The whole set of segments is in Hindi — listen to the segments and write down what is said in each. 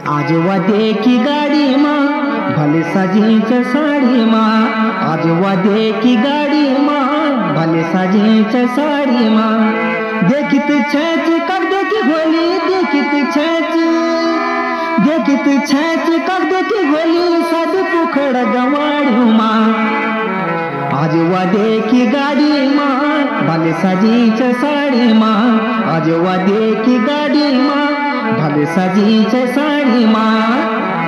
आज वादे की गाड़ी माँ भले सजीच साड़ी माँ। आज वादे की गाड़ी माँ भले सजीच साड़ी माँ। देखित छेच कर देखी भोली देखित छेच कर देखी भोली सद पुखड़ गवाड़ू माँ। आज वादे की गाड़ी माँ भले सजीच साड़ी माँ। आज वादे की गाड़ी माँ भले सजीच साड़ी माँ।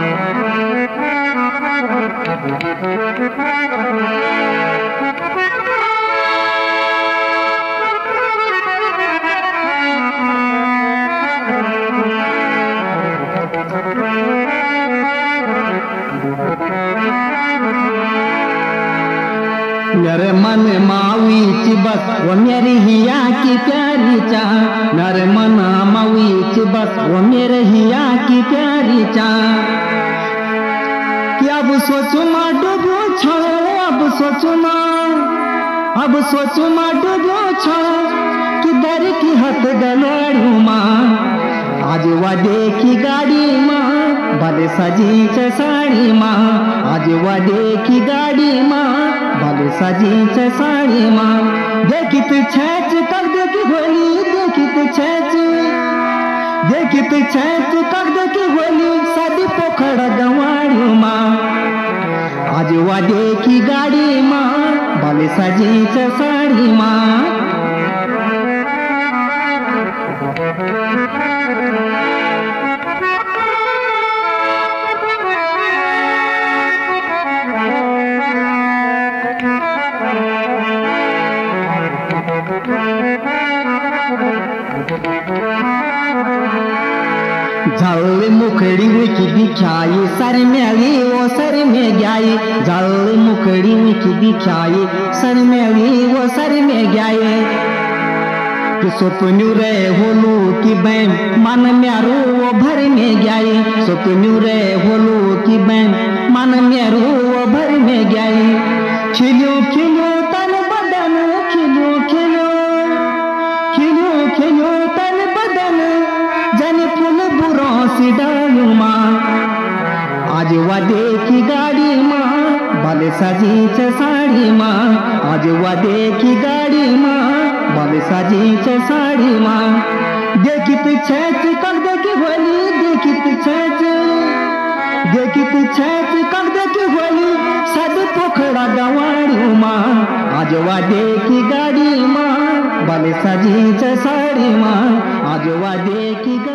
मेरे मन मावी ची बस वो मेरी हिया की प्यारी चाह। मेरे मन मावी ची बस वो मेरे हिया की प्यारी चाह। कि अब सोचू माँ डूबो छो अब सोचू माँ डूबो छो कि दर की हथ गलोड़ू माँ। आज वादे की गाड़ी माँ भले सजीच साड़ी माँ। आज वादे की गाड़ी माँ भले सजीच साड़ी माँ। देखित छेच कर देखी भोली देखित छेच कर देखी भोली सदी पोखड़ गवाड़ू माँ। आज वादे की गाड़ी माँ भले सजीच साड़ी माँ। जल मुखड़ी की दिखाई सर में आई वो सर में गई। जल मुखड़ी की दिखाई सर में आई वो सर में गई। कि सपनू रे होलू की बैन मन म्यारू वो भर में गई। सपनू रे होलू की बैन मन म्यारू वो भर में गई। खिलो खिलो तन बदन खिलो खिलो तन बदन जन फूल बुरों से डालू माँ। आज वादे की गाड़ी माँ भले सजीच साड़ी माँ। आज वादे की गाड़ी माँ भले सजीच साड़ी माँ। देखित छेच कर देखी भोली देखित छेच कर देखी भोली सद पोखड़ा गवाड़ू माँ। आज वादे की गाड़ी माँ भले सजीच साड़ी माँ। आज वादे की